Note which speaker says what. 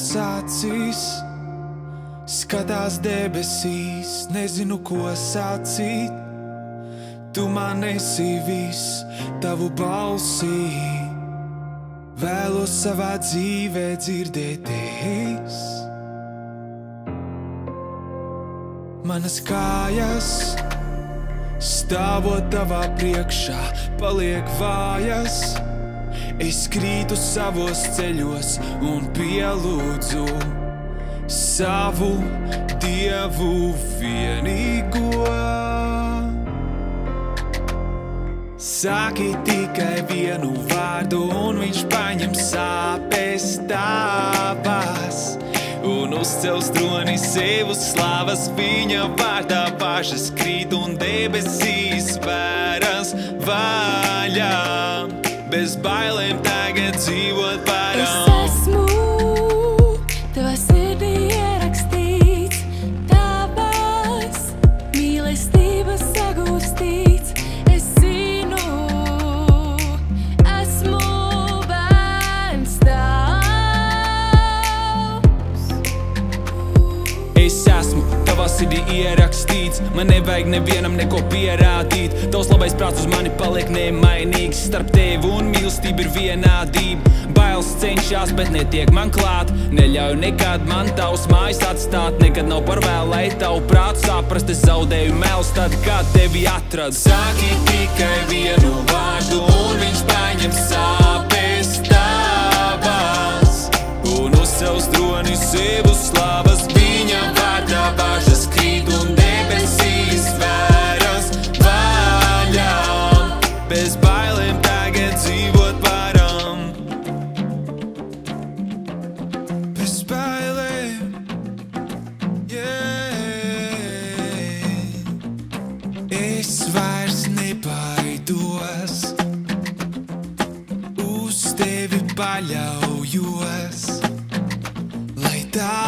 Speaker 1: acīs, skatās debesīs, nezinu, ko sacīt. Tu man esi viss, tavu balsī vēlos savā dzīvē dzirdēties. Manas kājas, stāvot tavā priekšā, paliek vājas. Es krītu savos ceļos un pielūdzu savu Dievu vienīgo. Saki tikai vienu vārdu un viņš paņem sāpes tavas un uzcels troni sev uz slavas. Viņa vārdā pašas krīt un debesīs vēras vaļā. Bez bailēm tagad dzīvot varam.
Speaker 2: Es esmu tavā sirdī ierakstīts, tavās mīlestības sagūstīts. Es zinu, esmu bērns tavs.
Speaker 1: Es esmu tavā sirdī ierakstīts, man nevajag nevienam neko pierādīt. Tavs labais prāts uz mani paliek nemainīgs, starp tevi un mīlestību ir vienādība. Bailes cenšas, bet netiek man klāt, neļauj nekad man tavs mājas atstāt. Nekad nav par vēl, lai tavu prātu saprast, es zaudēju melus tad, kad tevi atradu. Saki tikai vienu vārdu un viņš paņem sāpes tavas un uzcels troni sev uz slavas. Viņa vārdā bažas krīt un debesīs vēras vaļā. Bez bailēm tagad dzīvot varam. Bez bailēm, es vairs nebaidos, uz tevi paļaujos, lai tā